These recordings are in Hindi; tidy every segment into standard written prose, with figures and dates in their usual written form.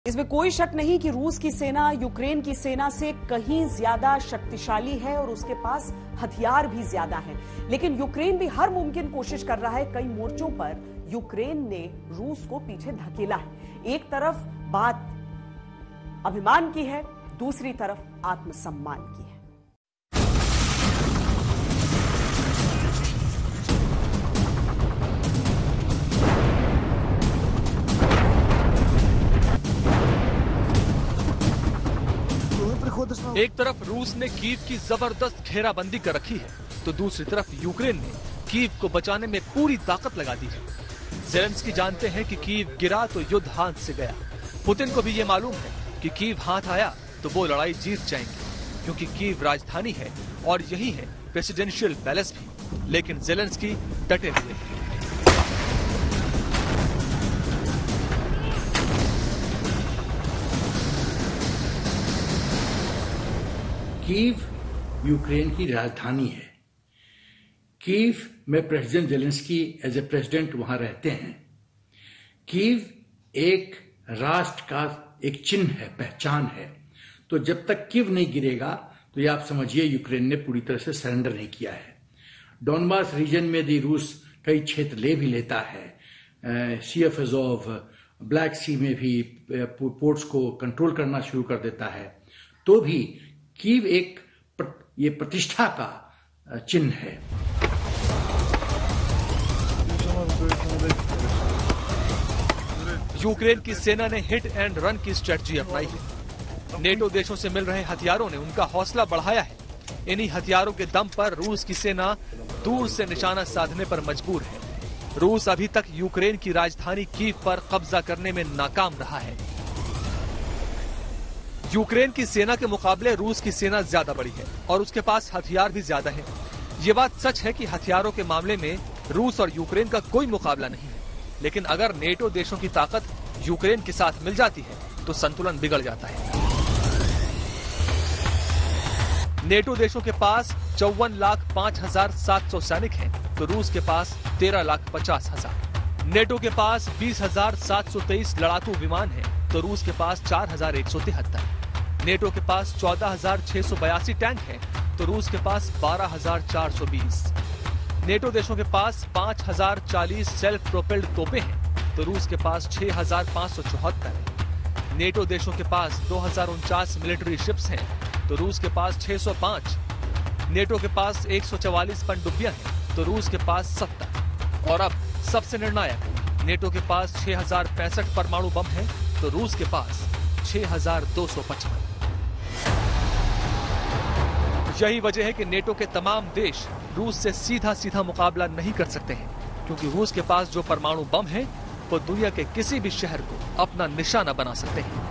इसमें कोई शक नहीं कि रूस की सेना यूक्रेन की सेना से कहीं ज्यादा शक्तिशाली है और उसके पास हथियार भी ज्यादा हैं। लेकिन यूक्रेन भी हर मुमकिन कोशिश कर रहा है। कई मोर्चों पर यूक्रेन ने रूस को पीछे धकेला है। एक तरफ बात अभिमान की है, दूसरी तरफ आत्मसम्मान की है। एक तरफ रूस ने कीव की जबरदस्त घेराबंदी कर रखी है, तो दूसरी तरफ यूक्रेन ने कीव को बचाने में पूरी ताकत लगा दी है। ज़ेलेंस्की जानते हैं कि कीव गिरा तो युद्ध हाथ से गया। पुतिन को भी ये मालूम है कि कीव हाथ आया तो वो लड़ाई जीत जाएंगे, क्योंकि कीव राजधानी है और यही है प्रेसिडेंशियल पैलेस भी। लेकिन ज़ेलेंस्की डटे हुए हैं। कीव यूक्रेन की राजधानी है। कीव में president Zelensky as a president वहां रहते हैं। कीव एक राष्ट्र का एक चिन्ह है, पहचान है। तो जब तक कीव नहीं गिरेगा तो ये आप समझिए यूक्रेन ने पूरी तरह से सरेंडर नहीं किया है। डोनबास रीजन में भी रूस कई क्षेत्र ले भी लेता है। Sea of Azov, Black Sea में भी पोर्ट्स को कंट्रोल करना शुरू कर देता है। तो भी कीव एक ये प्रतिष्ठा का चिन्ह है। यूक्रेन की सेना ने हिट एंड रन की स्ट्रेटजी अपनाई है। नेटो देशों से मिल रहे हथियारों ने उनका हौसला बढ़ाया है। इन्हीं हथियारों के दम पर रूस की सेना दूर से निशाना साधने पर मजबूर है। रूस अभी तक यूक्रेन की राजधानी कीव पर कब्जा करने में नाकाम रहा है। यूक्रेन की सेना के मुकाबले रूस की सेना ज्यादा बड़ी है और उसके पास हथियार भी ज्यादा है। ये बात सच है कि हथियारों के मामले में रूस और यूक्रेन का कोई मुकाबला नहीं है। लेकिन अगर नेटो देशों की ताकत यूक्रेन के साथ मिल जाती है तो संतुलन बिगड़ जाता है। नेटो देशों के पास 54,05,700 सैनिक हैं, तो रूस के पास 13,50,000। नेटो के पास 20,723 लड़ाकू विमान हैं, तो रूस के पास 4,173। नेटो के पास 14,682 टैंक हैं, तो रूस के पास 12,420। नेटो देशों के पास 5,040 सेल्फ प्रोपेल्ड तोपें हैं, तो रूस के पास 6,574। नेटो देशों के पास 2,049 मिलिट्री शिप्स हैं, तो रूस के पास 605। नेटो के पास 144 पनडुब्बियां हैं, तो रूस के पास 70। और अब सबसे निर्णायक, नेटो के पास 6,065 परमाणु बम हैं, तो रूस के पास 6,255। यही वजह है कि नेटो के तमाम देश रूस से सीधा सीधा मुकाबला नहीं कर सकते हैं, क्योंकि रूस के पास जो परमाणु बम है वो दुनिया के किसी भी शहर को अपना निशाना बना सकते हैं।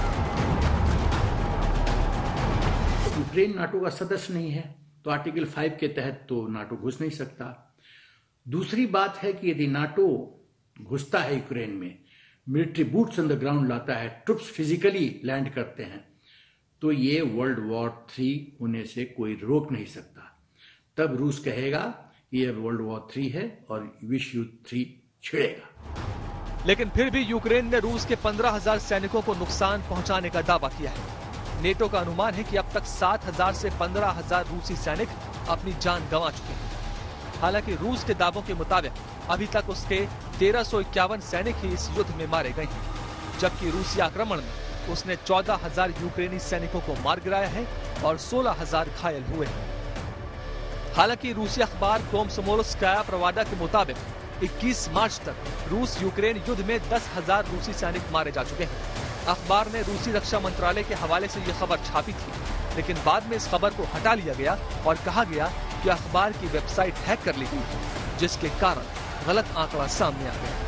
यूक्रेन नाटो का सदस्य नहीं है, तो आर्टिकल 5 के तहत तो नाटो घुस नहीं सकता। दूसरी बात है कि यदि नाटो घुसता है यूक्रेन में, military boots on the ground लाता है, ट्रुप्स फिजिकली लैंड करते हैं, तो ये वर्ल्ड वॉर 3 होने से कोई रोक नहीं सकता। तब रूस कहेगा कि ये वर्ल्ड वॉर 3 है और विश्व युद्ध 3 छिड़ेगा। लेकिन फिर भी यूक्रेन ने रूस के 15,000 सैनिकों को नुकसान पहुंचाने का दावा किया है। नेटो का अनुमान है कि अब तक 7,000 से 15,000 रूसी सैनिक अपनी जान गंवा चुके हैं। हालांकि रूस के दावों के मुताबिक अभी तक उसके 1,351 सैनिक ही इस युद्ध में मारे गए हैं, जबकि रूसी आक्रमण में उसने 14,000 यूक्रेनी सैनिकों को मार गिराया है और 16,000 घायल हुए हैं। हालांकि रूसी अखबार कोमसोमोल्स्काया प्रवादा के मुताबिक 21 मार्च तक रूस यूक्रेन युद्ध में 10,000 रूसी सैनिक मारे जा चुके हैं। अखबार ने रूसी रक्षा मंत्रालय के हवाले से यह खबर छापी थी, लेकिन बाद में इस खबर को हटा लिया गया और कहा गया कि अखबार की वेबसाइट हैक कर ली गई, जिसके कारण गलत आंकड़ा सामने आ गया।